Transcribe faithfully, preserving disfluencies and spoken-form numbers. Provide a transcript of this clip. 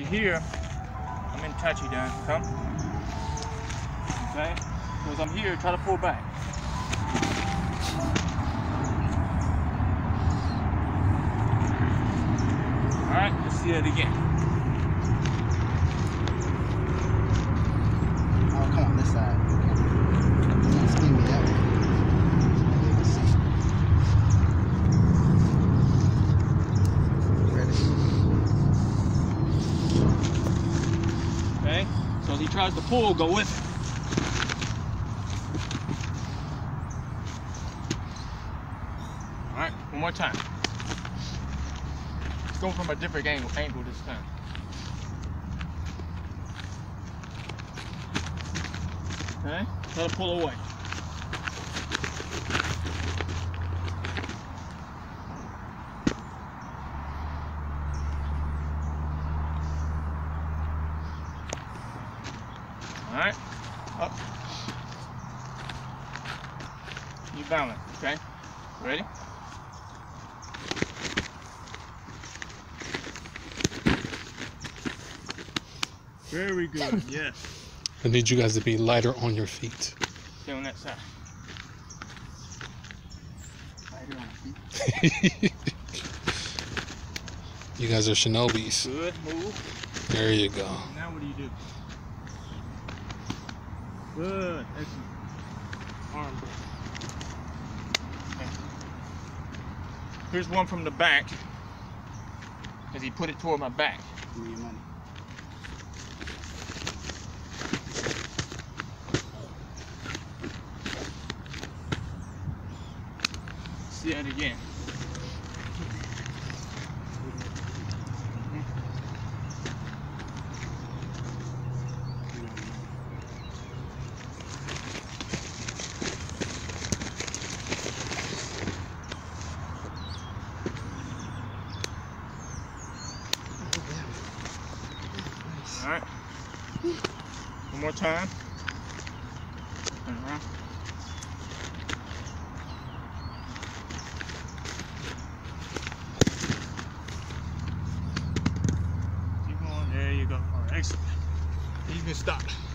you're here, I'm in touch you done. Come. Okay? Because I'm here, try to pull back. Alright, let's see it again. Oh, come on this side. Don't spin me that way. Okay, so as he tries to pull, go with it. All right, one more time. Let's go from a different angle, angle this time. Okay, try to pull away. All right, up. You balance, okay? Ready? Very good, yes. I need you guys to be lighter on your feet. Stay on that side. Lighter on the feet. You guys are Shinobis. Good, move. There you go. Now what do you do? Good, excellent. Arm break. Okay. Here's one from the back, because he put it toward my back. Give me your money. See that again. All right. One more time. Turn around. Keep going. There you go. All right. Excellent. You can stop.